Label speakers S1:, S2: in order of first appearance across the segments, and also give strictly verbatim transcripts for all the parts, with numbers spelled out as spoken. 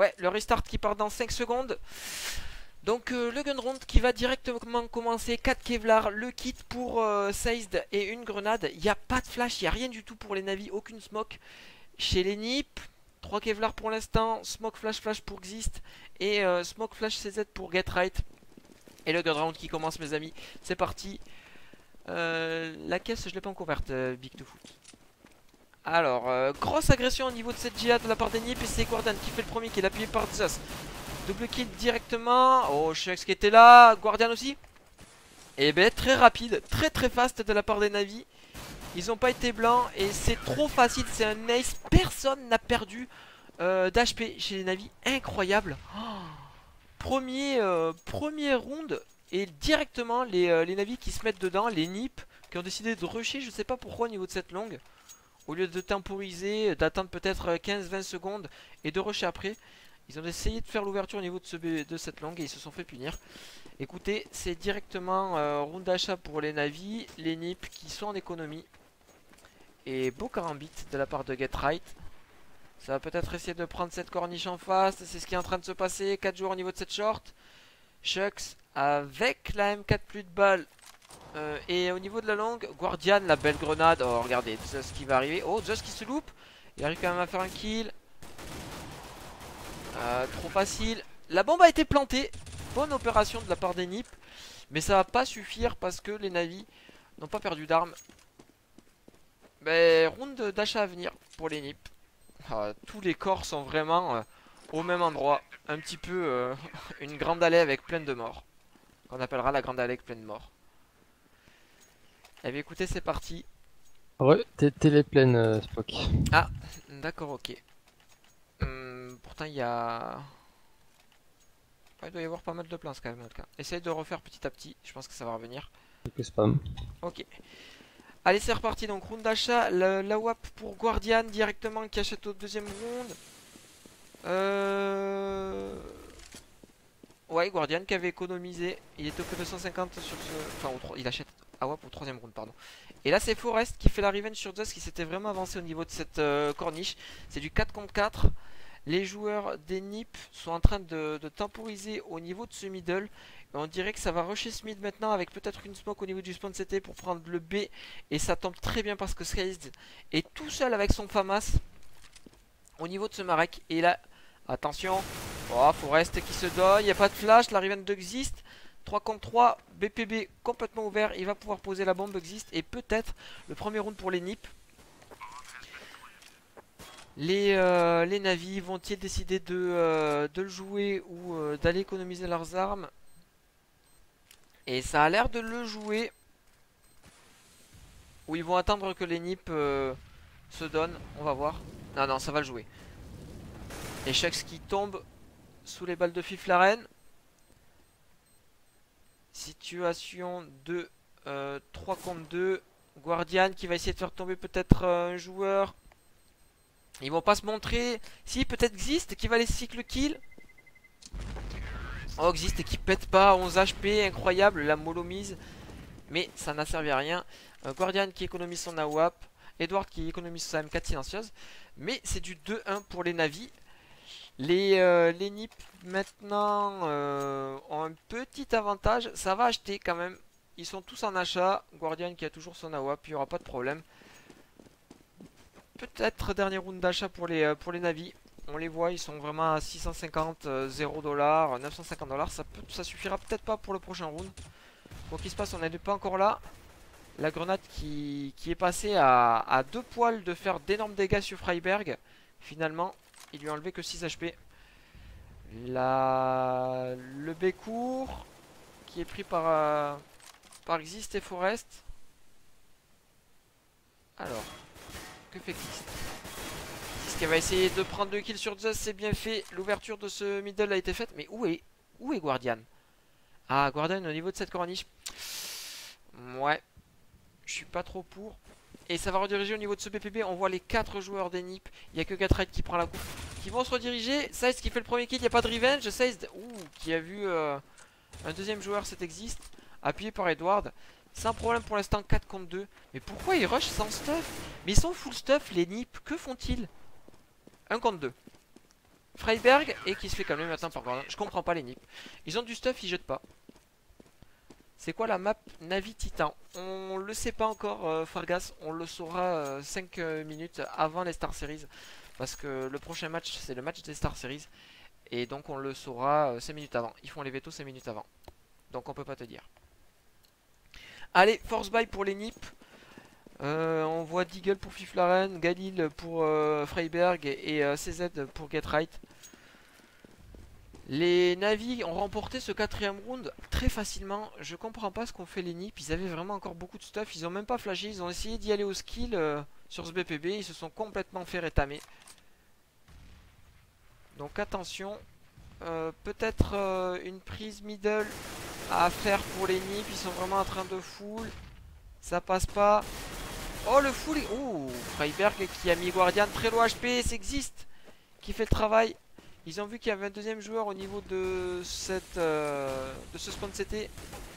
S1: Ouais, le restart qui part dans cinq secondes. Donc euh, le gun round qui va directement commencer. Quatre Kevlar, le kit pour euh, Seized et une grenade. Il n'y a pas de flash, il n'y a rien du tout pour les navis, aucune smoke. Chez les Nip, trois Kevlar pour l'instant, smoke flash flash pour Xist et euh, smoke flash C Z pour Get Right. Et le gun round qui commence mes amis, c'est parti. Euh, la caisse je l'ai pas encore ouverte, euh, Big to Foot. Alors, euh, grosse agression au niveau de cette J A de la part des Nip et c'est Guardian qui fait le premier, qui est appuyé par Zeus. Double kill directement. Oh, Shucks qui était là. Guardian aussi. Et ben très rapide, très très fast de la part des navis. Ils n'ont pas été blancs et c'est trop facile. C'est un ace. Personne n'a perdu euh, d'H P chez les navis. Incroyable. Oh, premier, euh, premier round. Et directement les, euh, les navis qui se mettent dedans. Les Nip qui ont décidé de rusher. Je sais pas pourquoi au niveau de cette longue. Au lieu de temporiser, d'attendre peut-être quinze vingt secondes et de rusher après. Ils ont essayé de faire l'ouverture au niveau de, ce, de cette longue et ils se sont fait punir. Écoutez, c'est directement euh, round d'achat pour les navis, les Nip qui sont en économie. Et beau carambit de la part de Get Right. Ça va peut-être essayer de prendre cette corniche en face. C'est ce qui est en train de se passer. quatre joueurs au niveau de cette short. Shucks avec la M quatre plus de balles. Euh, et au niveau de la longue, Guardian, la belle grenade. Oh, regardez, Zeus qui va arriver. Oh, Zeus qui se loupe. Il arrive quand même à faire un kill. Euh, trop facile. La bombe a été plantée. Bonne opération de la part des Nip. Mais ça va pas suffire parce que les navis n'ont pas perdu d'armes. Mais round d'achat à venir pour les Nip. Euh, tous les corps sont vraiment euh, au même endroit. Un petit peu euh, une grande allée avec plein de morts. Qu'on appellera la grande allée avec plein de morts. Eh bien écoutez, c'est parti.
S2: Ouais, t'es télé pleine, euh, Spock.
S1: Ah, d'accord, ok. Hum, pourtant il y a... Ouais, il doit y avoir pas mal de plans quand même dans le cas. Essaye de refaire petit à petit, je pense que ça va revenir.
S2: Quelques spam.
S1: Ok. Allez, c'est reparti. Donc, round d'achat. La, la W A P pour Guardian directement qui achète au deuxième round. Euh... Ouais, Guardian qui avait économisé. Il était au P deux cent cinquante sur ce. Enfin, au... il achète à W A P au troisième round, pardon. Et là, c'est Forest qui fait la revenge sur Zeus qui s'était vraiment avancé au niveau de cette euh, corniche. C'est du quatre contre quatre. Les joueurs des Nip sont en train de, de temporiser au niveau de ce middle. Et on dirait que ça va rusher ce mid maintenant avec peut-être une smoke au niveau du spawn C T pour prendre le B. Et ça tombe très bien parce que Skazed est tout seul avec son FAMAS au niveau de ce Marek. Et là, attention. Oh, Forest qui se donne. Il n'y a pas de flash. La Riven de Exist. trois contre trois. B P B complètement ouvert. Il va pouvoir poser la bombe Exist. Et peut-être le premier round pour les Nip. Les, euh, les navis vont-ils décider de, euh, de le jouer ou euh, d'aller économiser leurs armes? Et ça a l'air de le jouer. Ou ils vont attendre que les Nip euh, se donnent. On va voir. Non, non, ça va le jouer. Et Shucks qui tombe sous les balles de Fiflaren. Situation de euh, trois contre deux. Guardian qui va essayer de faire tomber peut-être euh, un joueur. Ils vont pas se montrer. Si, peut-être Xist qui va laisser cycle kill. Oh, Xist qui pète pas. onze H P, incroyable. La molomise. Mais ça n'a servi à rien. euh, Guardian qui économise son A W A P. Edward qui économise sa M quatre silencieuse. Mais c'est du deux un pour les navis. Les, euh, les Nip maintenant euh, ont un petit avantage. Ça va acheter quand même. Ils sont tous en achat. Guardian qui a toujours son A W A P. Il n'y aura pas de problème. Peut-être dernier round d'achat pour les, euh, pour les navis. On les voit, ils sont vraiment à six cent cinquante, euh, zéro dollars, neuf cent cinquante dollars. Ça, peut, ça suffira peut-être pas pour le prochain round. Quoi qu'il se passe, on n'est pas encore là. La grenade qui, qui est passée à, à deux poils de faire d'énormes dégâts sur Freiberg. Finalement, il lui a enlevé que six H P. La... Le B court qui est pris par, euh, par Xist et Forest. Alors, que fait Xist? Xist qui va essayer de prendre deux kills sur Zeus, c'est bien fait. L'ouverture de ce middle a été faite. Mais où est, où est Guardian? Ah, Guardian au niveau de cette corniche. Ouais, je suis pas trop pour. Et ça va rediriger au niveau de ce B P B. On voit les quatre joueurs des Nip. Il n'y a que Gatride qui prend la coupe. Qui vont se rediriger. Seized qui fait le premier kill. Il n'y a pas de revenge. Seized qui a vu euh, un deuxième joueur, cet existe. Appuyé par Edward. Sans problème pour l'instant, quatre contre deux. Mais pourquoi ils rushent sans stuff? Mais ils sont full stuff les Nip. Que font-ils? Un contre deux. Freiberg et qui se fait calmer maintenant par Gordon. Je comprends pas les nips. Ils ont du stuff, ils jettent pas. C'est quoi la map Navi Titan? On le sait pas encore, euh, Fargas. On le saura euh, cinq euh, minutes avant les Star Series. Parce que le prochain match, c'est le match des Star Series. Et donc on le saura euh, cinq minutes avant. Ils font les vétos cinq minutes avant. Donc on peut pas te dire. Allez, force buy pour les nips. Euh, on voit Deagle pour Fiflaren, Galil pour euh, Freiberg et, et euh, C Z pour Get Right. Les Navi ont remporté ce quatrième round très facilement. Je comprends pas ce qu'ont fait les nips. Ils avaient vraiment encore beaucoup de stuff. Ils ont même pas flashé. Ils ont essayé d'y aller au skill euh, sur ce B P B. Ils se sont complètement fait rétamer. Donc attention. Euh, Peut-être euh, une prise middle à faire pour les nips. Ils sont vraiment en train de full. Ça passe pas. Oh le full. Oh Freiberg qui a mis Guardian très low H P. Ça existe. Qui fait le travail. Ils ont vu qu'il y avait un deuxième joueur au niveau de cette euh, de ce spawn C T.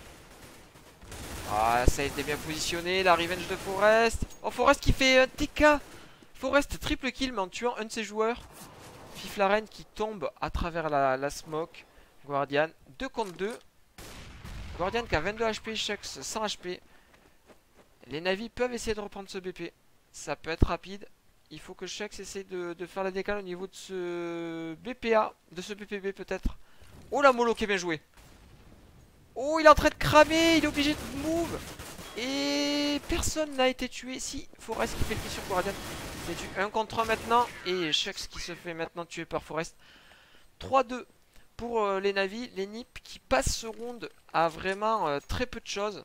S1: Ah, ça a été bien positionné. La revenge de Forest. Oh, Forest qui fait un T K. Forest triple kill, mais en tuant un de ses joueurs. Fiflaren qui tombe à travers la, la smoke. Guardian, deux contre deux. Guardian qui a vingt-deux H P, Shux cent H P. Les Navis peuvent essayer de reprendre ce B P. Ça peut être rapide. Il faut que Shux essaie de, de faire la décale au niveau de ce B P A, de ce B P B peut-être. Oh la mollo qui est bien joué. Oh, il est en train de cramer, il est obligé de move. Et personne n'a été tué. Si, Forest qui fait le kill sur Guardian. C'est du un contre un maintenant. Et Shux qui se fait maintenant tuer par Forest. trois deux pour euh, les Navis. Les nips qui passent ce round à vraiment euh, très peu de choses.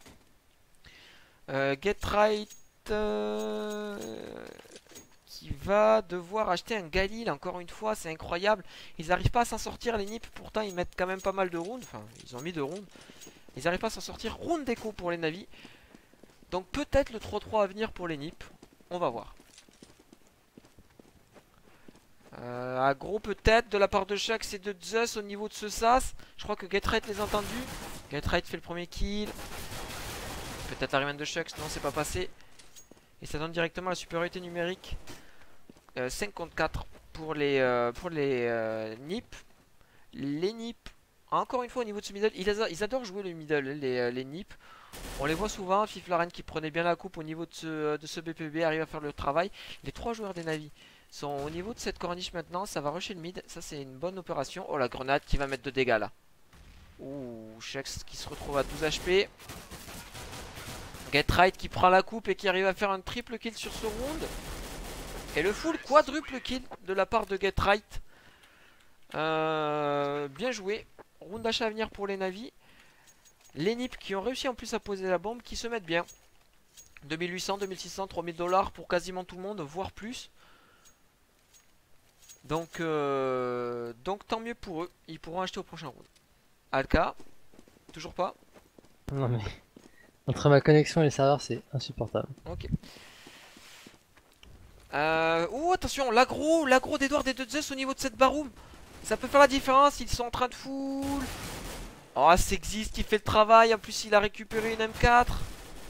S1: Euh, Get Right euh, qui va devoir acheter un Galil encore une fois, c'est incroyable. Ils n'arrivent pas à s'en sortir les nips, pourtant ils mettent quand même pas mal de rounds. Enfin, ils ont mis deux rounds. Ils n'arrivent pas à s'en sortir. Round d'écho pour les Navis. Donc peut-être le trois trois à venir pour les nips. On va voir. Euh, aggro peut-être de la part de Shux et de Zeus au niveau de ce sas. Je crois que Getright les a entendus. Getright fait le premier kill. Peut-être la revenge de Shux, non c'est pas passé. Et ça donne directement la supériorité numérique. euh, cinq contre quatre pour les, euh, pour les euh, nips. Les nips, encore une fois au niveau de ce middle, ils, ils adorent jouer le middle, les, euh, les nips. On les voit souvent, Fiflaren qui prenait bien la coupe au niveau de ce, de ce B P B, arrive à faire le travail. Les trois joueurs des Navis sont au niveau de cette corniche maintenant, ça va rusher le mid, ça c'est une bonne opération. Oh la grenade qui va mettre de dégâts là. Ouh, Shux qui se retrouve à douze H P. Get Right qui prend la coupe et qui arrive à faire un triple kill sur ce round. Et le full quadruple kill de la part de Get Right. Euh, bien joué. Round d'achat à venir pour les Navis. Les nips qui ont réussi en plus à poser la bombe, qui se mettent bien. deux mille huit cents, deux mille six cents, trois mille dollars pour quasiment tout le monde, voire plus. Donc, euh, donc tant mieux pour eux. Ils pourront acheter au prochain round. Alka, toujours pas.
S2: Non mais... Entre ma connexion et les serveurs, c'est insupportable.
S1: Ok. Euh... Oh, attention, l'aggro, l'aggro d'Edward et de Zeus au niveau de cette baroom. Ça peut faire la différence, ils sont en train de full. Oh, c'est Exist qui fait le travail. En plus, il a récupéré une M quatre.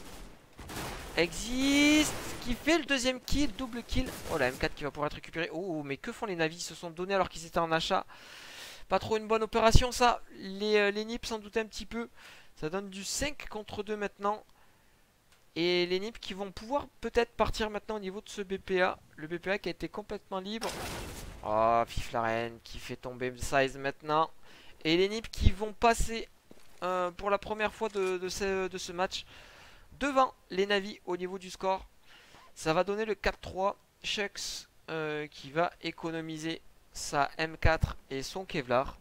S1: Exist qui fait le deuxième kill, double kill. Oh, la M quatre qui va pouvoir être récupérée. Oh, mais que font les Navis? Ils se sont donnés alors qu'ils étaient en achat. Pas trop une bonne opération, ça. Les, euh, les nips s'en doutent un petit peu. Ça donne du cinq contre deux maintenant. Et les nips qui vont pouvoir peut-être partir maintenant au niveau de ce B P A. Le B P A qui a été complètement libre. Oh, Fiflaren qui fait tomber Size maintenant. Et les nips qui vont passer euh, pour la première fois de, de, ce, de ce match devant les Navis au niveau du score. Ça va donner le quatre trois. Shux euh, qui va économiser sa M quatre et son Kevlar.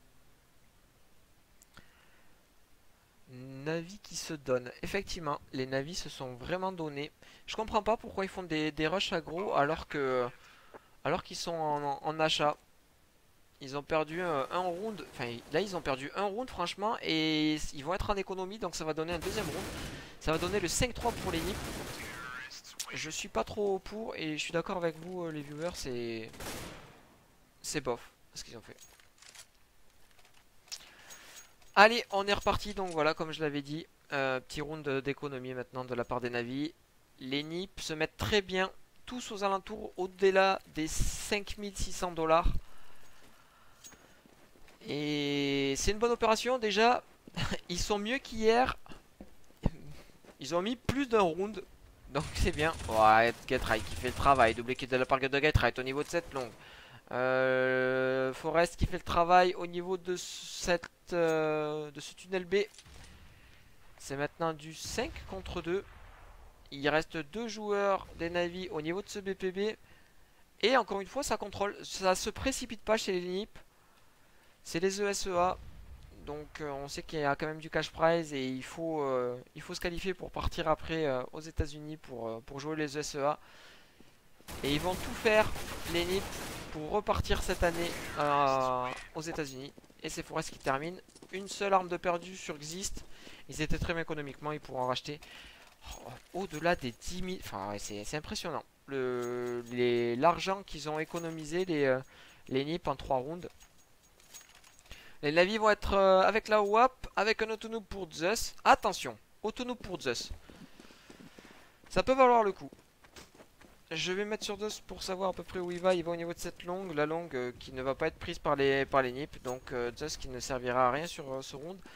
S1: Navi qui se donne. Effectivement, les Navis se sont vraiment donnés. Je comprends pas pourquoi ils font des, des rushs aggro alors que alors qu'ils sont en, en achat. Ils ont perdu un, un round. Enfin, là, ils ont perdu un round, franchement. Et ils vont être en économie. Donc, ça va donner un deuxième round. Ça va donner le cinq trois pour les nips. Je suis pas trop pour. Et je suis d'accord avec vous, les viewers. C'est. C'est bof ce qu'ils ont fait. Allez, on est reparti. Donc, voilà, comme je l'avais dit. Euh, petit round d'économie maintenant de la part des Navis. Les nips se mettent très bien. Tous aux alentours, au-delà des cinq mille six cents dollars. Et c'est une bonne opération déjà. Ils sont mieux qu'hier. Ils ont mis plus d'un round. Donc c'est bien. Ouais, Getright qui fait le travail. Doublé qui de la part de Getright au niveau de cette longue. Euh, Forest qui fait le travail au niveau de, cette, euh, de ce tunnel B. C'est maintenant du cinq contre deux. Il reste deux joueurs des Navy au niveau de ce B P B. Et encore une fois, ça contrôle. Ça se précipite pas chez les N I P. C'est les E S E A. Donc euh, on sait qu'il y a quand même du cash prize. Et il faut, euh, il faut se qualifier pour partir après euh, aux États-Unis pour, euh, pour jouer les E S E A. Et ils vont tout faire, les N I P, pour repartir cette année euh, aux États-Unis. Et c'est Forest qui termine. Une seule arme de perdu sur Xist. Ils étaient très bien économiquement. Ils pourront en racheter oh, au-delà des dix mille. Enfin, ouais, c'est impressionnant. L'argent qu'ils ont économisé, les, euh, les N I P en trois rounds. Les Navy vont être euh, avec la W A P, avec un autonome pour Zeus. Attention, autonome pour Zeus. Ça peut valoir le coup. Je vais mettre sur Zeus pour savoir à peu près où il va. Il va au niveau de cette longue. La longue euh, qui ne va pas être prise par les, par les N I P. Donc euh, Zeus qui ne servira à rien sur euh, ce round.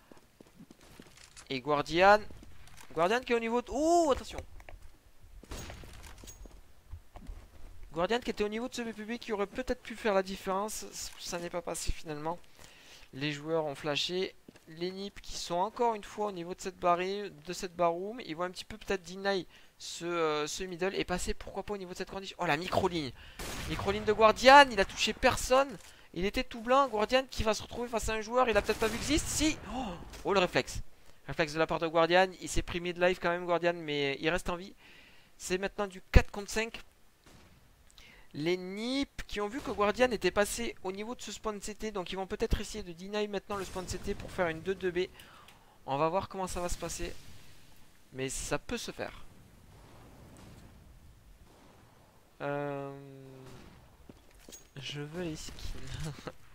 S1: Et Guardian. Guardian qui est au niveau de... Oh, attention. Guardian qui était au niveau de ce B P B qui aurait peut-être pu faire la différence. Ça n'est pas passé finalement. Les joueurs ont flashé. Les N I P qui sont encore une fois au niveau de cette barre, de cette baroom. Ils vont un petit peu peut-être deny ce, euh, ce middle et passer pourquoi pas au niveau de cette condition. Oh la micro-ligne. Micro-ligne de Guardian. Il a touché personne. Il était tout blanc. Guardian qui va se retrouver face à un joueur. Il a peut-être pas vu Xist. Si. Oh, oh le réflexe. Réflexe de la part de Guardian. Il s'est pris mid-life quand même Guardian. Mais il reste en vie. C'est maintenant du quatre contre cinq. Les N I P qui ont vu que Guardian était passé au niveau de ce spawn C T. Donc ils vont peut-être essayer de deny maintenant le spawn C T pour faire une deux deux B. On va voir comment ça va se passer. Mais ça peut se faire. Euh... Je veux les skins.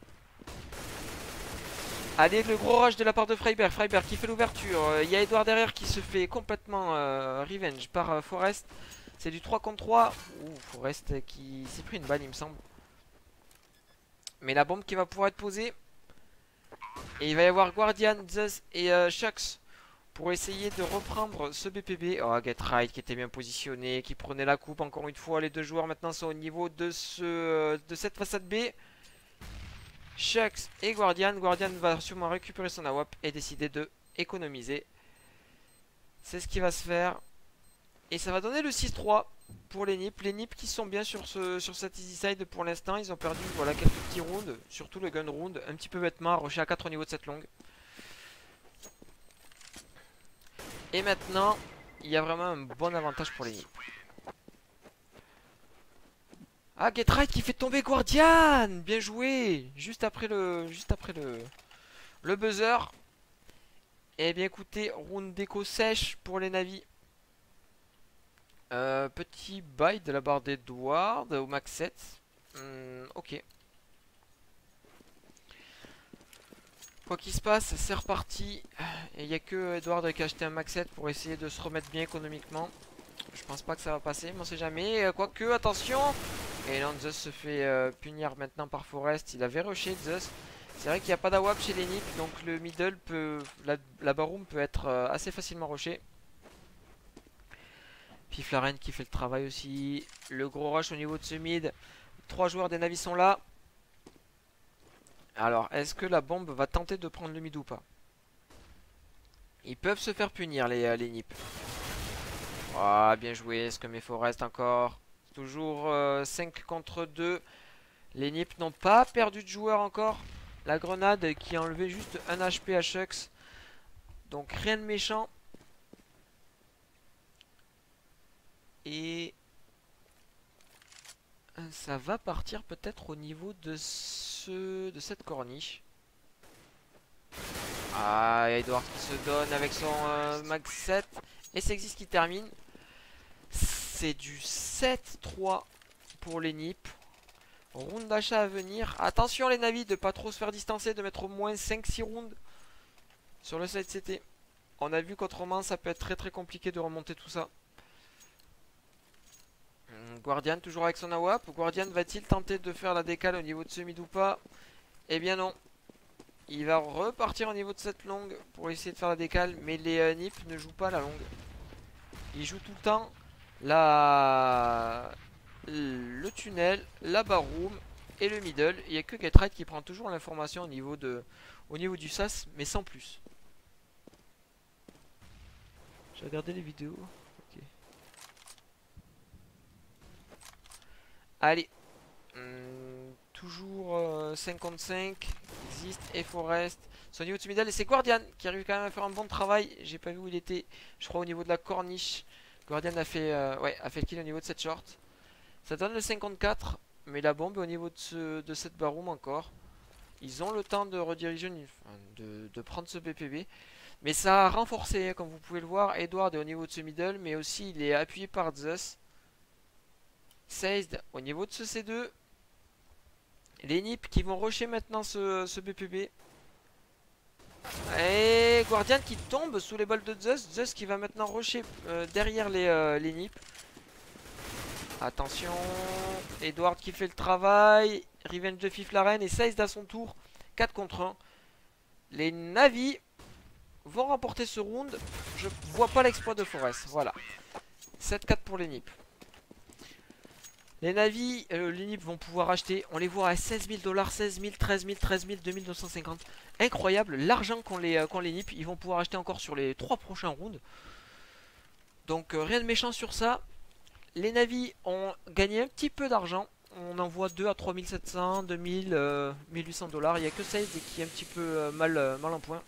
S1: Allez, le gros rush de la part de Freiberg. Freiberg qui fait l'ouverture. Il y a Edouard derrière qui se fait complètement euh, revenge par euh, Forest. C'est du trois contre trois. Ouh, Forest qui s'est pris une balle, il me semble. Mais la bombe qui va pouvoir être posée. Et il va y avoir Guardian, Zeus et euh, Shucks pour essayer de reprendre ce B P B. Oh, Getright qui était bien positionné, qui prenait la coupe. Encore une fois, les deux joueurs maintenant sont au niveau de, ce, de cette façade B. Shucks et Guardian. Guardian va sûrement récupérer son A W A P et décider de économiser. C'est ce qui va se faire. Et ça va donner le six trois pour les N I P. Les N I P qui sont bien sur, ce, sur cette easy side pour l'instant. Ils ont perdu voilà, quelques petits rounds. Surtout le gun round. Un petit peu bêtement. Rocher à quatre au niveau de cette longue. Et maintenant, il y a vraiment un bon avantage pour les N I P. Ah, Getright qui fait tomber Guardian. Bien joué. Juste après le, juste après le, le buzzer. Et bien écoutez, round déco sèche pour les Navy. Euh, petit buy de la barre d'Edward au max sept. Hmm, ok. Quoi qu'il se passe, c'est reparti. Et il n'y a que Edward qui a acheté un max sept pour essayer de se remettre bien économiquement. Je pense pas que ça va passer, mais on sait jamais. Quoique, attention. Et là, Zeus se fait euh, punir maintenant par Forest. Il avait rushé Zeus. C'est vrai qu'il n'y a pas d'A W A P chez les N I P, donc le middle peut. La, la baroom peut être euh, assez facilement rushée. Piflaren qui fait le travail aussi. Le gros rush au niveau de ce mid. Trois joueurs des Navy sont là. Alors, est-ce que la bombe va tenter de prendre le mid ou pas? Ils peuvent se faire punir, les, les N I P. Ah, oh, bien joué. Est-ce que mes Forest encore? Toujours euh, cinq contre deux. Les N I P n'ont pas perdu de joueur encore. La grenade qui a enlevé juste un H P à Shucks. Donc, rien de méchant. Et ça va partir peut-être au niveau de ce de cette corniche. Ah, Edward qui se donne avec son euh, max sept. Et c'est Xist qui termine. C'est du sept trois pour les N I P. Round d'achat à venir. Attention les Navy de pas trop se faire distancer, de mettre au moins cinq six rounds sur le side C T. On a vu qu'autrement ça peut être très très compliqué de remonter tout ça. Guardian toujours avec son A W A P. Guardian va-t-il tenter de faire la décale au niveau de ce mid ou pas? Eh bien non. Il va repartir au niveau de cette longue pour essayer de faire la décale. Mais les euh, Nips ne jouent pas la longue. Ils jouent tout le temps la... le tunnel, la barroom et le middle. Il n'y a que Getright qui prend toujours l'information au niveau de... au niveau du sas, mais sans plus. J'ai regardé les vidéos. Ok. Allez. Hum, toujours euh, cinquante-cinq. Existe et Forest. C'est au niveau de ce middle. Et c'est Guardian qui arrive quand même à faire un bon travail. J'ai pas vu où il était. Je crois au niveau de la corniche. Guardian a fait, euh, ouais, a fait le kill au niveau de cette short. Ça donne le cinquante-quatre. Mais la bombe est au niveau de, ce, de cette baroom encore. Ils ont le temps de rediriger, enfin, de, de prendre ce B P B. Mais ça a renforcé, comme vous pouvez le voir. Edward est au niveau de ce middle, mais aussi il est appuyé par Zeus. Seized au niveau de ce C deux. Les Nips qui vont rusher maintenant ce, ce B P B. Et Guardian qui tombe sous les balles de Zeus. Zeus qui va maintenant rusher euh, derrière les, euh, les Nips. Attention. Edward qui fait le travail. Revenge de Fiflaren et Seized à son tour. quatre contre un. Les Navi vont remporter ce round. Je vois pas l'exploit de Forest. Voilà. sept quatre pour les Nips. Les Navi, euh, les Nips vont pouvoir acheter. On les voit à seize mille dollars, seize mille, treize mille, treize mille, deux mille deux cent cinquante. Incroyable. L'argent qu'ont les, euh, qu'ont les Nips. Ils vont pouvoir acheter encore sur les trois prochains rounds. Donc euh, rien de méchant sur ça. Les Navi ont gagné un petit peu d'argent. On en voit deux à trois mille sept cents, deux mille, euh, mille huit cents dollars. Il n'y a que Seized qui est un petit peu euh, mal, euh, mal en point.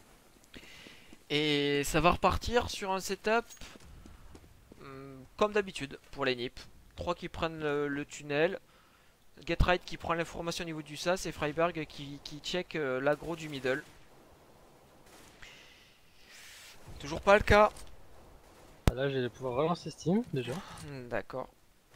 S1: Et ça va repartir sur un setup hum, comme d'habitude pour les Nips. trois qui prennent le, le tunnel. Getright qui prend l'information au niveau du sas. Et Freiberg qui, qui check euh, l'aggro du middle. Toujours pas le cas.
S2: Là, j'ai vais pouvoir relancer Steam déjà.
S1: Hmm, D'accord.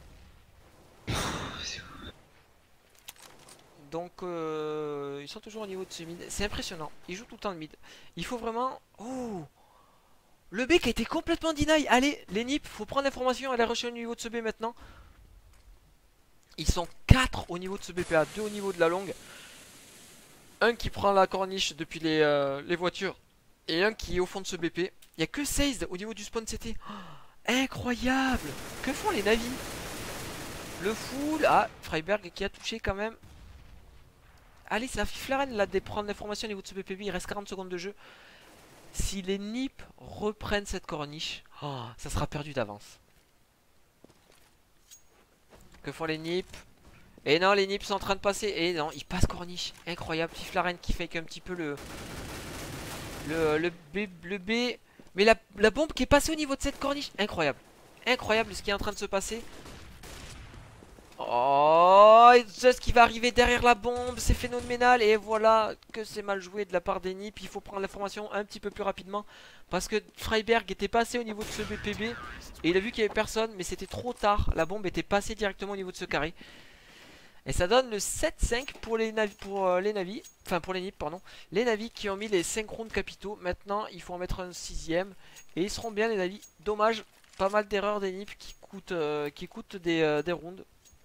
S1: Donc euh, ils sont toujours au niveau de ce mid. C'est impressionnant. Ils jouent tout le temps le mid. Il faut vraiment... Oh, le B qui a été complètement deny. Allez, les Nips, faut prendre l'information. Elle est rushée au niveau de ce B maintenant. Ils sont quatre au niveau de ce B P A. deux au niveau de la longue. Un qui prend la corniche depuis les, euh, les voitures. Et un qui est au fond de ce B P. Il n'y a que Seized au niveau du spawn C T. Oh, incroyable. Que font les Navi? Le full. Ah, Freiberg qui a touché quand même. Allez, c'est la Fiflaren là de prendre l'information au niveau de ce B P B. Il reste quarante secondes de jeu. Si les Nips reprennent cette corniche, oh, ça sera perdu d'avance. Que font les Nips? Et non, les Nips sont en train de passer. Et non, ils passent corniche. Incroyable. Fiflaren qui fake un petit peu le. Le, le, B, le B. Mais la, la bombe qui est passée au niveau de cette corniche. Incroyable. Incroyable ce qui est en train de se passer. Oh, Zeus qui va arriver derrière la bombe, c'est phénoménal. Et voilà que c'est mal joué de la part des Nips. Il faut prendre l'information un petit peu plus rapidement. Parce que Freiberg était passé au niveau de ce B P B. Et il a vu qu'il n'y avait personne, mais c'était trop tard. La bombe était passée directement au niveau de ce carré. Et ça donne le sept cinq pour les Navi, pour euh, les Navi, enfin pour les Nips, pardon. Les Navi qui ont mis les cinq rounds capitaux. Maintenant, il faut en mettre un sixième. Et ils seront bien les Navi. Dommage, pas mal d'erreurs des Nips qui coûtent, euh, qui coûtent des, euh, des rounds.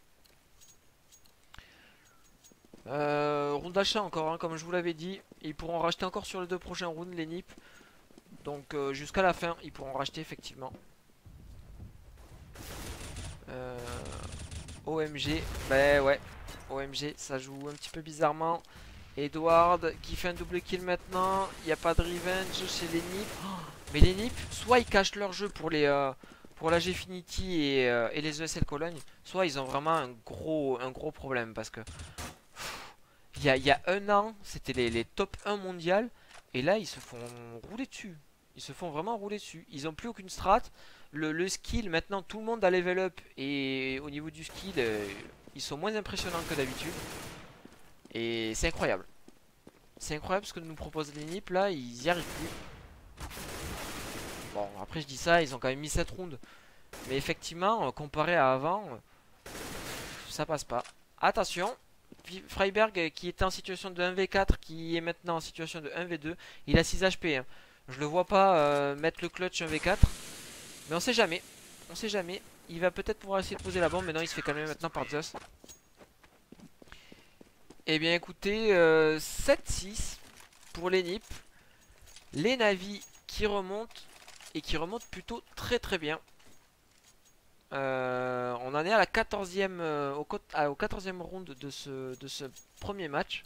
S1: Euh, round d'achat encore, hein, comme je vous l'avais dit. Ils pourront racheter encore sur les deux prochains rounds, les Nips. Donc euh, jusqu'à la fin, ils pourront racheter effectivement. Euh, O M G, bah ouais, O M G, ça joue un petit peu bizarrement. Edward qui fait un double kill maintenant. Il n'y a pas de revenge chez les Nips. Oh, mais les Nips, soit ils cachent leur jeu pour les euh, pour la Gfinity et, euh, et les E S L Cologne, soit ils ont vraiment un gros, un gros problème parce que il y a, il y a un an, c'était les, les top un mondial. Et là, ils se font rouler dessus. Ils se font vraiment rouler dessus. Ils n'ont plus aucune strat. Le, le skill, maintenant, tout le monde a level up. Et au niveau du skill, euh, ils sont moins impressionnants que d'habitude. Et c'est incroyable. C'est incroyable ce que nous proposent les Nips. Là, ils y arrivent plus. Bon, après, je dis ça, ils ont quand même mis sept rounds. Mais effectivement, comparé à avant, ça passe pas. Attention. Freiberg qui était en situation de un v quatre, qui est maintenant en situation de un v deux. Il a six H P. Hein. Je le vois pas euh, mettre le clutch un v quatre. Mais on sait jamais. On sait jamais. Il va peut-être pouvoir essayer de poser la bombe. Mais non, il se fait calmer maintenant par Zeus. Et bien écoutez, euh, sept six. pour les N I P. Les Navis qui remontent. Et qui remontent plutôt très très bien. Euh, on en est à la quatorzième, euh, au, à, au quatorzième round de ce, de ce premier match.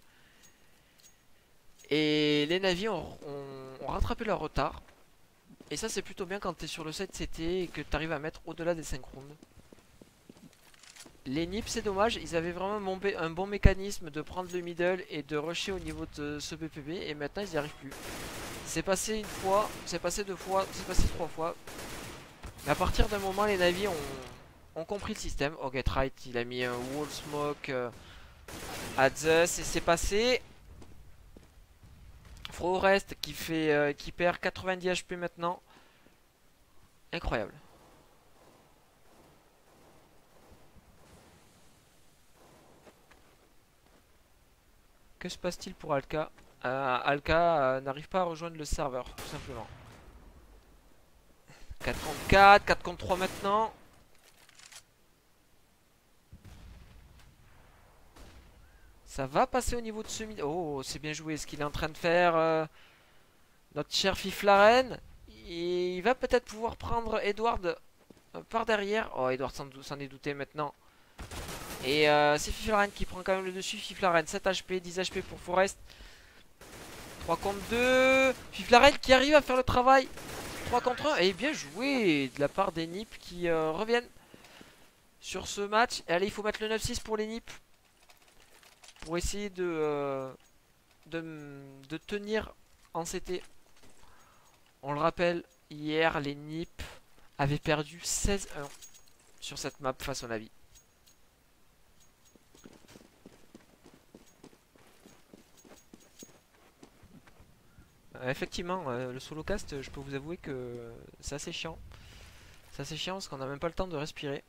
S1: Et les Navis ont, ont, ont rattrapé leur retard. Et ça c'est plutôt bien quand tu es sur le sept C T et que tu arrives à mettre au-delà des cinq rounds. Les N I P c'est dommage, ils avaient vraiment un bon mécanisme de prendre le middle et de rusher au niveau de ce P P B. Et maintenant ils n'y arrivent plus. C'est passé une fois, c'est passé deux fois, c'est passé trois fois. Mais à partir d'un moment les Navis ont, ont compris le système. Oh Get Right il a mis un wall smoke euh, à Zeus et c'est passé. Forest qui fait euh, qui perd quatre-vingt-dix H P maintenant. Incroyable. Que se passe-t-il pour Alka? euh, Alka euh, n'arrive pas à rejoindre le serveur, tout simplement. quatre contre quatre, quatre contre trois maintenant. Ça va passer au niveau de ce mid. Oh, c'est bien joué ce qu'il est en train de faire. Euh, notre cher Fiflaren. Il va peut-être pouvoir prendre Edward euh, par derrière. Oh, Edward s'en est douté maintenant. Et euh, c'est Fiflaren qui prend quand même le dessus. Fiflaren, sept H P, dix H P pour Forest. trois contre deux. Fiflaren qui arrive à faire le travail. trois contre un. Et bien joué de la part des N I P qui euh, reviennent sur ce match. Et allez, il faut mettre le neuf six pour les N I P. Pour essayer de, euh, de, de tenir en C T. On le rappelle, hier les N I P avaient perdu seize un sur cette map face au Navi. Euh, effectivement, euh, le solo cast, je peux vous avouer que c'est assez chiant. C'est assez chiant parce qu'on n'a même pas le temps de respirer.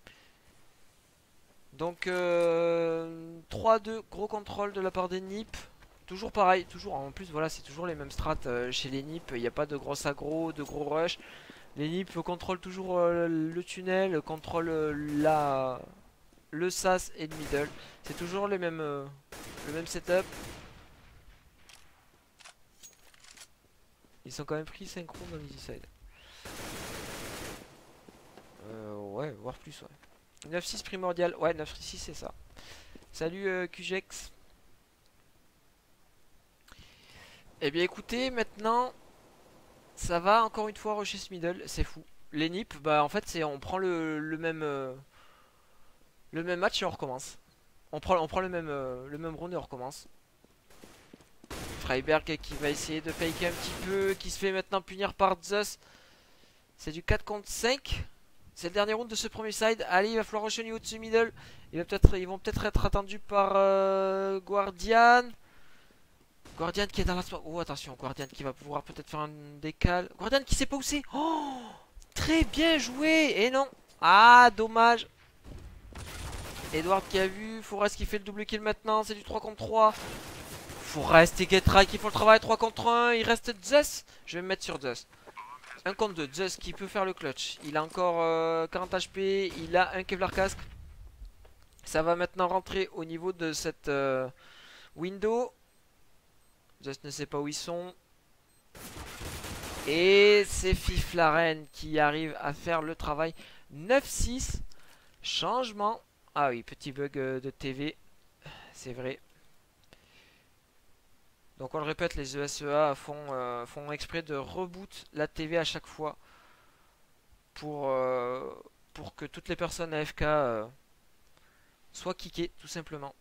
S1: Donc euh, trois deux, gros contrôle de la part des N I P. Toujours pareil, toujours en plus voilà c'est toujours les mêmes strats euh, chez les N I P. Il n'y a pas de gros aggro, de gros rush. Les N I P contrôlent toujours euh, le tunnel, contrôlent euh, la, le S A S et le middle. C'est toujours les mêmes, euh, le même setup. Ils sont quand même pris synchro dans l'easy side. Euh, ouais, voire plus, ouais. neuf six primordial, ouais, neuf six c'est ça. Salut euh, Qjex. Eh bien écoutez, maintenant, ça va encore une fois rusher ce middle, c'est fou. Les N I P, bah en fait, c'est on prend le, le même euh, le même match et on recommence. On prend, on prend le même euh, le même round et on recommence. Freiberg qui va essayer de faker un petit peu, qui se fait maintenant punir par Zeus. C'est du quatre contre cinq. C'est le dernier round de ce premier side. Allez, il va falloir rusher au niveau de ce middle. Il va peut être, ils vont peut-être être attendus par euh, Guardian. Guardian qui est dans la smoke. Oh attention, Guardian qui va pouvoir peut-être faire un décal. Guardian qui sait pas où c'est. Oh, très bien joué. Et non. Ah, dommage. Edward qui a vu. Forest qui fait le double kill maintenant. C'est du trois contre trois. Forest et Getray qui font le travail. trois contre un. Il reste Zeus. Je vais me mettre sur Zeus. un contre deux. Zeus qui peut faire le clutch. Il a encore euh, quarante H P. Il a un Kevlar casque. Ça va maintenant rentrer au niveau de cette euh, window. Zeus ne sait pas où ils sont. Et c'est Fiflaren qui arrive à faire le travail. neuf six. Changement. Ah oui, petit bug euh, de T V. C'est vrai. Donc on le répète, les E S E A font, euh, font exprès de reboot la T V à chaque fois. Pour, euh, pour que toutes les personnes A F K euh, soient kickées, tout simplement.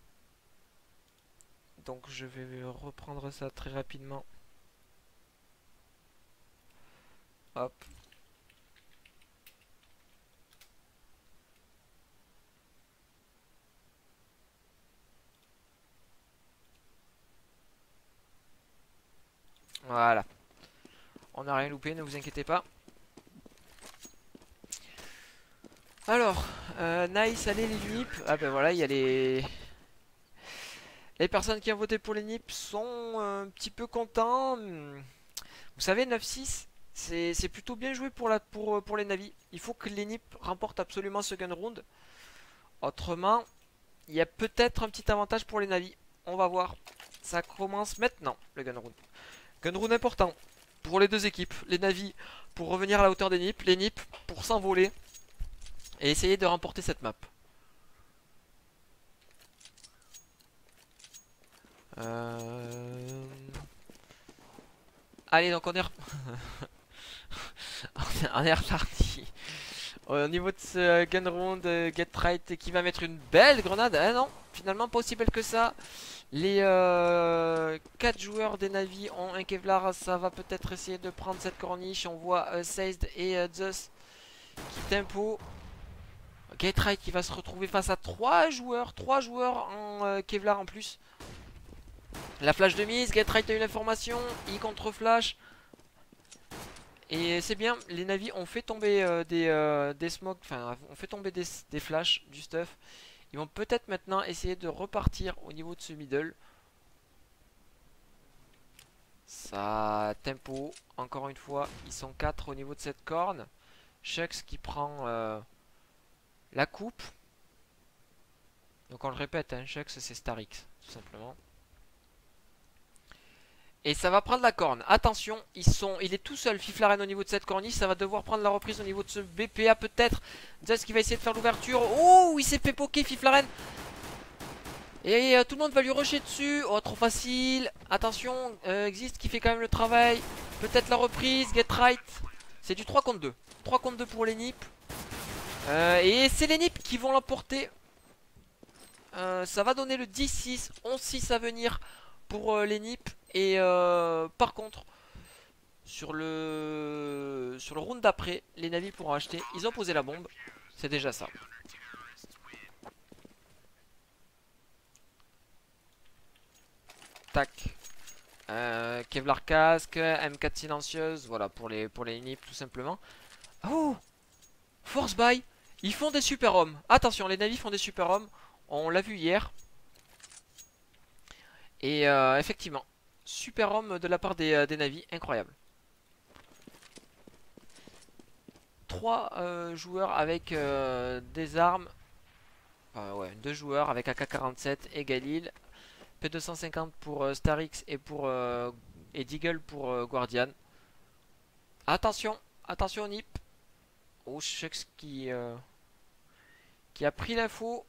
S1: Donc je vais reprendre ça très rapidement. Hop. Voilà. On n'a rien loupé, ne vous inquiétez pas. Alors, euh, nice, allez les N I P. Ah ben voilà, il y a les... Les personnes qui ont voté pour les N I P sont un petit peu contents. Vous savez, neuf six, c'est plutôt bien joué pour, la, pour, pour les Navis. Il faut que les N I P remportent absolument ce gun round. Autrement, il y a peut-être un petit avantage pour les Navis. On va voir. Ça commence maintenant, le gun round. Gunrun important pour les deux équipes. Les navis pour revenir à la hauteur des nips. Les nips pour s'envoler et essayer de remporter cette map. Euh... Allez, donc on est, on est reparti. Au niveau de ce gun round, euh, Get Right qui va mettre une belle grenade. Ah non, finalement pas aussi belle que ça. Les euh, quatre joueurs des navis ont un Kevlar. Ça va peut-être essayer de prendre cette corniche. On voit euh, Seized et euh, Zeus qui tempo. Get Right qui va se retrouver face à trois joueurs. trois joueurs en euh, Kevlar en plus. La flash de mise, Get Right a eu l'information, il contre flash. Et c'est bien, les navis ont fait tomber euh, des, euh, des smokes, enfin ont fait tomber des, des flashs, du stuff. Ils vont peut-être maintenant essayer de repartir au niveau de ce middle. Ça tempo, encore une fois, ils sont quatre au niveau de cette corne. Shux qui prend euh, la coupe. Donc on le répète, hein, Shux c'est Starix, tout simplement. Et ça va prendre la corne. Attention, ils sont, il est tout seul, Fiflaren au niveau de cette corniche. Ça va devoir prendre la reprise au niveau de ce B P A peut-être. Zeus qui va essayer de faire l'ouverture. Oh, il s'est fait poker Fiflaren. Et euh, tout le monde va lui rusher dessus. Oh, trop facile. Attention, euh, Existe qui fait quand même le travail. Peut-être la reprise, Get Right. C'est du trois contre deux. trois contre deux pour les nips. Euh, et c'est les nips qui vont l'emporter. Euh, ça va donner le dix six. onze six à venir pour euh, les nips. Et euh, par contre, sur le sur le round d'après, les navis pourront acheter. Ils ont posé la bombe, c'est déjà ça. Tac. Euh, Kevlar casque, M quatre silencieuse, voilà pour les pour les nips tout simplement. Oh, force buy, ils font des super hommes. Attention, les navis font des super hommes. On l'a vu hier. Et euh, effectivement. Super homme de la part des, euh, des navis, incroyable. Trois euh, joueurs avec euh, des armes. Euh, ouais, deux joueurs avec A K quarante-sept et Galil. P deux cent cinquante pour euh, Starix et pour euh, et Deagle pour euh, Guardian. Attention, attention au nip. Oh, Shux qui, euh, qui a pris l'info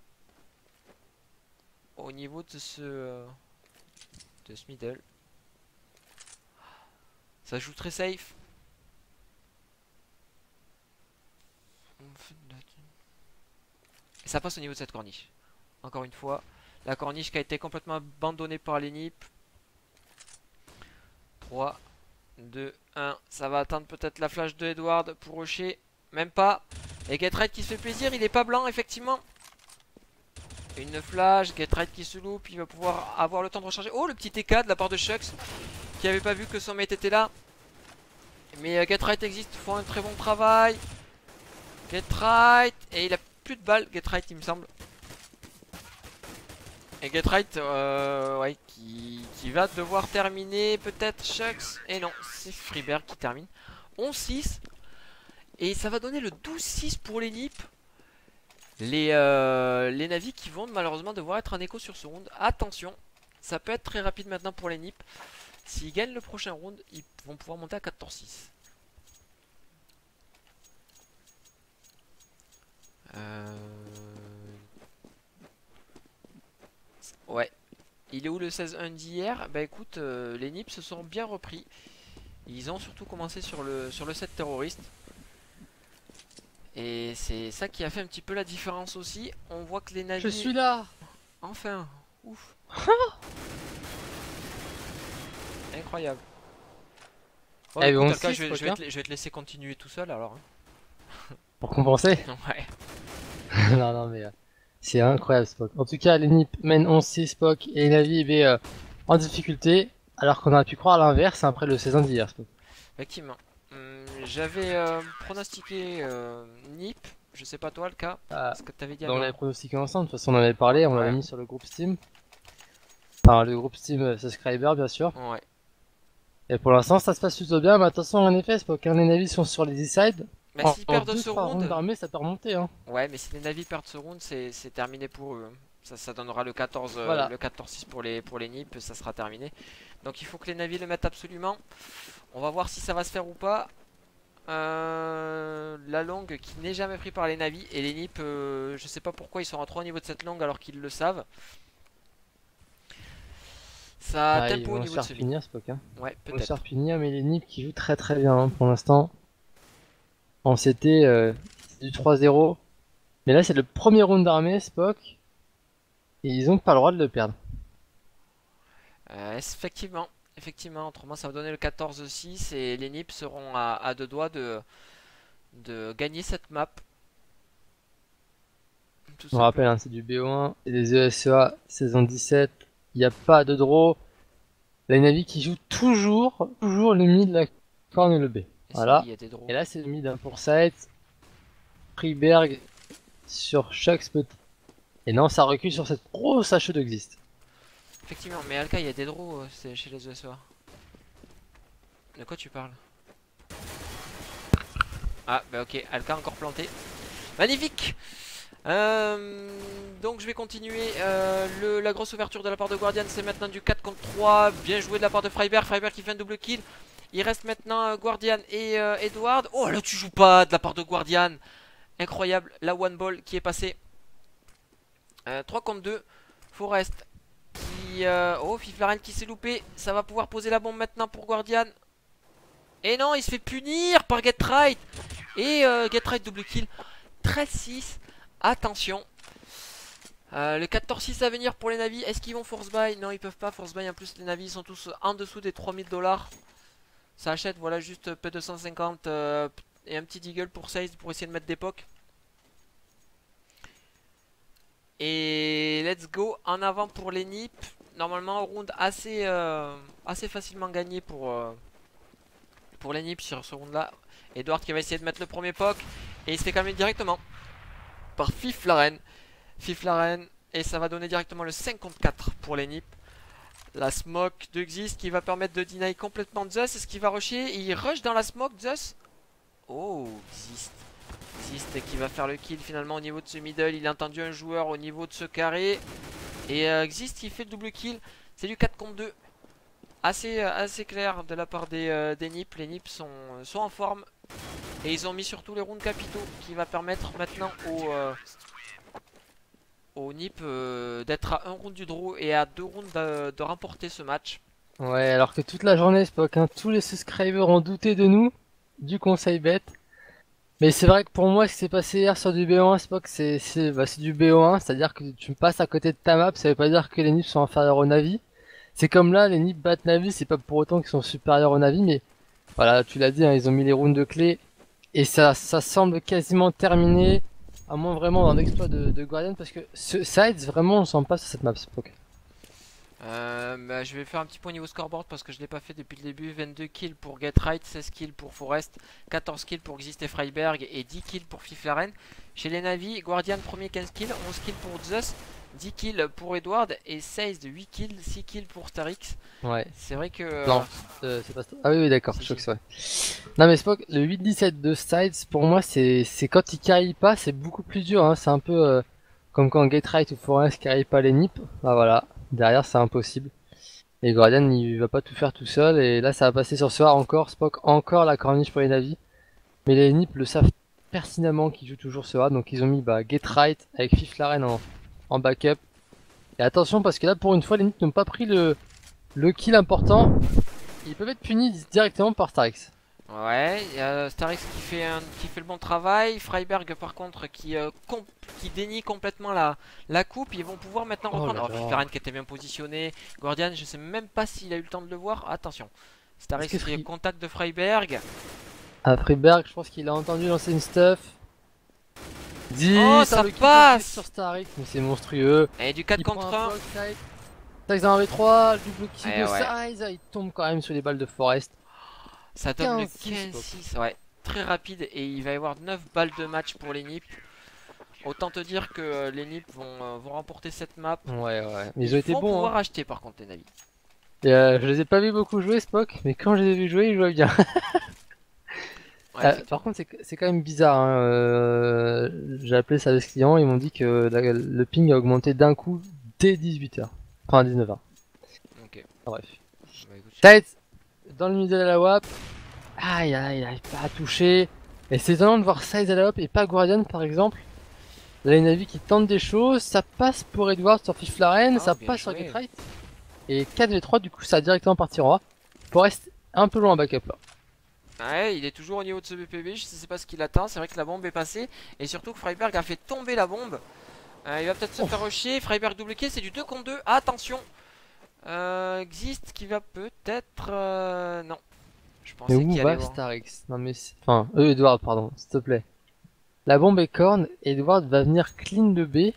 S1: au niveau de ce... Euh, de ce middle. Ça joue très safe. Et ça passe au niveau de cette corniche. Encore une fois, la corniche qui a été complètement abandonnée par les nips. trois, deux, un. Ça va attendre peut-être la flash de Edward pour rusher. Même pas. Et Get Right qui se fait plaisir. Il est pas blanc, effectivement. Une flash, Get Right qui se loupe, il va pouvoir avoir le temps de recharger. Oh, le petit T K de la part de Shux qui avait pas vu que son mate était là. Mais euh, Get Right existe, font un très bon travail. Get Right, et il a plus de balles, Get Right il me semble. Et Get Right, euh, ouais, qui, qui va devoir terminer peut-être Shux. Et non, c'est Freeberg qui termine. onze six. Et ça va donner le douze six pour les nips. Les, euh, les navis qui vont malheureusement devoir être en écho sur ce round. Attention, ça peut être très rapide maintenant pour les nips. S'ils gagnent le prochain round, ils vont pouvoir monter à quatorze six. Euh... Ouais. Il est où le seize un d'hier? Bah écoute, euh, les nips se sont bien repris. Ils ont surtout commencé sur le, sur le set terroriste. Et c'est ça qui a fait un petit peu la différence aussi. On voit que les navis...
S2: Je suis là.
S1: Enfin. Ouf. Incroyable. Oh,
S2: Eh,
S1: écoute,
S2: bon,
S1: Alka,
S2: si,
S1: je, vais, je, vais
S2: Spock,
S1: te, je vais te laisser continuer tout seul alors.
S2: Pour compenser.
S1: Ouais.
S2: Non, non, mais euh, c'est incroyable, Spock. En tout cas, les nips mènent onze six, Spock, et Navi est euh, en difficulté, alors qu'on aurait pu croire l'inverse après le seize un d'hier, Spock.
S1: Effectivement. Hum, J'avais euh, pronostiqué euh, Nip. Je sais pas toi le cas.
S2: Ah,
S1: Ce que t'avais dit
S2: on
S1: avant.
S2: l'avait pronostiqué ensemble, de toute façon on en avait parlé, on
S1: Ouais.
S2: l'avait mis sur le groupe Steam. Enfin, le groupe Steam euh, subscriber, bien sûr.
S1: Ouais.
S2: Et pour l'instant, ça se passe plutôt bien, mais attention, en effet, Spock, hein, les navis sont sur les E-side.
S1: Bah
S2: En,
S1: s'ils
S2: en
S1: perdent
S2: deux,
S1: ce
S2: trois
S1: round.
S2: rounds d'armée, ça peut remonter, hein.
S1: Ouais, mais si les navis perdent ce round, c'est terminé pour eux. Ça, ça donnera le quatorze, euh,
S2: Voilà.
S1: le quatorze six pour les, pour les nips, ça sera terminé. Donc il faut que les navis le mettent absolument. On va voir si ça va se faire ou pas. Euh, la longue qui n'est jamais pris par les navis. Et les nips, euh, je sais pas pourquoi ils sont à trois au niveau de cette longue alors qu'ils le savent. Ça
S2: Ah, ils
S1: tempo au
S2: vont se
S1: niveau de
S2: faire
S1: ce mid.
S2: punir, Spock. Hein.
S1: Ouais,
S2: Ils vont se faire
S1: peut-être.
S2: punir, mais les Nips qui jouent très très bien hein, pour l'instant. En C T, euh, c'est du trois zéro. Mais là, c'est le premier round d'armée, Spock. Et ils ont pas le droit de le perdre.
S1: Euh, effectivement, effectivement, autrement ça va donner le quatorze six et les nips seront à, à deux doigts de, de gagner cette map. Tout
S2: On rappelle,
S1: simplement.
S2: hein, c'est du B O un et des E S E A saison dix-sept. Il n'y a pas de draw. La Navy qui joue toujours, toujours le mid, la corne et le B.
S1: Et si,
S2: Voilà.
S1: il y a des draws.
S2: Et là, c'est le mid hein, pour Sight. Freeberg sur chaque spot. Et non, ça recule sur cette grosse H E de Exist.
S1: Effectivement, mais Alka, il y a des draws euh, c'est chez les E S E A. De quoi tu parles? Ah, bah ok, Alka encore planté. Magnifique. Euh, donc je vais continuer. Euh, le, la grosse ouverture de la part de Guardian, c'est maintenant du quatre contre trois. Bien joué de la part de Freiberg. Freiberg qui fait un double kill. Il reste maintenant euh, Guardian et euh, Edward. Oh là, tu joues pas de la part de Guardian. Incroyable, la one ball qui est passée. Euh, trois contre deux. Forest qui... Euh... Oh, Fiflaren qui s'est loupé. Ça va pouvoir poser la bombe maintenant pour Guardian. Et non, il se fait punir par Get Right. Et euh, Get Right double kill. treize six. Attention. Euh, le quatorze six à venir pour les navis. Est-ce qu'ils vont force buy? Non, ils peuvent pas force buy. En plus, les navis sont tous en dessous des trois mille dollars. Ça achète, voilà, juste P deux cent cinquante euh, et un petit deagle pour seize pour essayer de mettre des pocs. Et let's go en avant pour les nips. Normalement, round assez, euh, assez facilement gagné pour, euh, pour les nips sur ce round là. Edward qui va essayer de mettre le premier poc. Et il se fait calmer directement par Fiflaren. Fiflaren. Et ça va donner directement le cinquante-quatre pour les nips. La smoke de Xist qui va permettre de deny complètement Zeus. Est-ce qu'il va rusher? Il rush dans la smoke Zeus. Oh, Xist. Xist qui va faire le kill finalement au niveau de ce middle. Il a entendu un joueur au niveau de ce carré. Et euh, Xist qui fait le double kill. C'est du quatre contre deux. Assez, euh, assez clair de la part des, euh, des nips. Les nips sont, sont en forme. Et ils ont mis surtout les rounds capitaux qui va permettre maintenant aux, euh, aux nips euh, d'être à un round du draw et à deux rounds de, de remporter ce match.
S2: Ouais, alors que toute la journée, Spock, hein, tous les subscribers ont douté de nous, du conseil bête. Mais c'est vrai que pour moi, ce qui s'est passé hier sur du B O un, Spock, c'est c'est bah, c'est du B O un, c'est-à-dire que tu passes à côté de ta map, ça veut pas dire que les nips sont inférieurs aux Navi. C'est comme là, les nips battent Navi, c'est pas pour autant qu'ils sont supérieurs aux Navi, mais voilà, tu l'as dit, hein, ils ont mis les rounds de clé, et ça, ça semble quasiment terminé, à moins vraiment d'un exploit de, de Guardian, parce que ce Sides, vraiment, on sent pas sur cette map, Spock.
S1: Euh, bah, je vais faire un petit point niveau scoreboard parce que je l'ai pas fait depuis le début. Vingt-deux kills pour Get Right, seize kills pour Forest, quatorze kills pour Xist et Freiberg et dix kills pour Fiflaren. Chez les Navi, Guardian premier quinze kills, onze kills pour Zeus, dix kills pour Edward et seize de huit kills, six kills pour Starix.
S2: Ouais.
S1: C'est vrai que...
S2: Non, euh, c'est pas ça. Ah oui, oui d'accord,
S1: Si,
S2: je crois
S1: si.
S2: que c'est vrai. Non mais Spock, le huit dix-sept de Sides, pour moi, c'est c'est quand il carry pas, c'est beaucoup plus dur. Hein. C'est un peu euh, comme quand Get Right ou Forest carry pas les nips. Bah voilà, derrière c'est impossible. Et Guardian, il va pas tout faire tout seul. Et là, ça va passer sur ce soir encore. Spock, encore la corniche pour les navis. Mais les nips le savent pertinemment qu'ils jouent toujours ce A. Donc ils ont mis bah, Get Right avec Fiflaren en, en backup. Et attention parce que là, pour une fois, les nips n'ont pas pris le, le kill important. Ils peuvent être punis directement par Starix.
S1: Ouais, il y a Starix qui fait, un, qui fait le bon travail. Freiberg par contre qui, euh, qui dénie complètement la, la coupe. Ils vont pouvoir maintenant
S2: Oh
S1: reprendre.
S2: là
S1: Oh,
S2: là.
S1: Fiflaren qui était bien positionné. Guardian, je sais même pas s'il a eu le temps de le voir. Attention. Starix
S2: Est-ce que
S1: qui est
S2: Free-
S1: contact de Freiberg.
S2: À Freeberg, je pense qu'il a entendu lancer une stuff. dix,
S1: Oh, ça
S2: le kill
S1: passe
S2: sur Starix, mais c'est monstrueux.
S1: Et du quatre
S2: Il
S1: contre
S2: prend
S1: un.
S2: poke, Sides. Sides dans un V trois, le double kill
S1: Eh
S2: de
S1: ouais.
S2: Sides, il tombe quand même sur les balles de Forest.
S1: Ça donne le
S2: quinze six,
S1: quinze six. Ouais, très rapide. Et il va y avoir neuf balles de match pour les nips. Autant te dire que euh, les nips vont, euh, vont remporter cette map.
S2: Ouais, ouais. Mais ils ont été
S1: vont
S2: bons.
S1: pouvoir
S2: Hein.
S1: acheter par contre les navis.
S2: Et, euh, je les ai pas vus beaucoup jouer, Spock, mais quand je les ai vus jouer, ils jouaient bien.
S1: Ouais,
S2: Euh,
S1: effectivement.
S2: par contre, c'est c'est quand même bizarre, hein, euh, j'ai appelé le service client, ils m'ont dit que la- le ping a augmenté d'un coup dès dix-huit heures. Enfin, dix-neuf heures.
S1: Ok.
S2: Bref.
S1: Bah écoute, je sais pas.
S2: Tête dans le milieu de la W A P. Aïe, aïe, il arrive pas à toucher. Et c'est étonnant de voir Size à la W A P et pas Guardian, par exemple. Là, une avis qui tente des choses. Ça passe pour Edward sur Fiflaren,
S1: Ah,
S2: ça
S1: bien
S2: passe sur
S1: joué.
S2: Getright. Et quatre v trois, du coup, ça a directement parti en A. Pour rester un peu loin en backup là.
S1: Ouais, il est toujours au niveau de ce B P B, je sais pas ce qu'il attend, c'est vrai que la bombe est passée, et surtout que Freiberg a fait tomber la bombe. Euh, il va peut-être se
S2: Ouf.
S1: faire rusher, Freiberg double kill, c'est du deux contre deux, attention. euh, Existe qui va peut-être... euh, non, je
S2: Mais
S1: pensais
S2: où
S1: qu'il allait
S2: va
S1: voir.
S2: Starix? Non mais c'est... Enfin, euh, Edward, pardon, s'il te plaît. La bombe est corne, Edward va venir clean le B.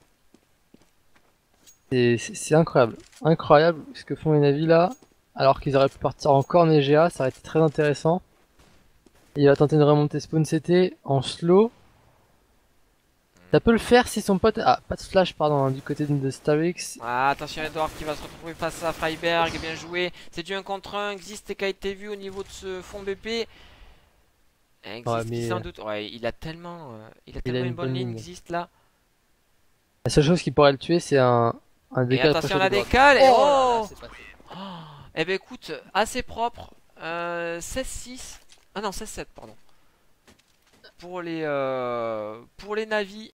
S2: C'est c'est- c'est incroyable. Incroyable ce que font les navis là. Alors qu'ils auraient pu partir en corne et G A, ça aurait été très intéressant. Il va tenter de remonter spawn C T en slow. Ça peut le faire si son pote... Ah, pas de flash, pardon, hein, du côté de Starix.
S1: Ah, attention Edward qui va se retrouver face à Freiberg, bien joué. C'est du un contre un, Existe qui a été vu au niveau de ce fond B P.
S2: Ouais,
S1: Existe qui
S2: mais
S1: sans doute... Ouais, il a tellement, euh, il a
S2: il a
S1: tellement
S2: une
S1: une bonne
S2: bonne
S1: ligne,
S2: ligne.
S1: Existe là.
S2: La seule chose qui pourrait le tuer, c'est un, un
S1: Et
S2: décalage
S1: attention
S2: approché
S1: la
S2: d'Edward.
S1: décale, et
S2: Oh là là,
S1: oh
S2: c'est passé.
S1: Oh, eh ben écoute, assez propre. Euh, seize six. Ah non, seize sept, pardon. Pour les, euh, pour les navis.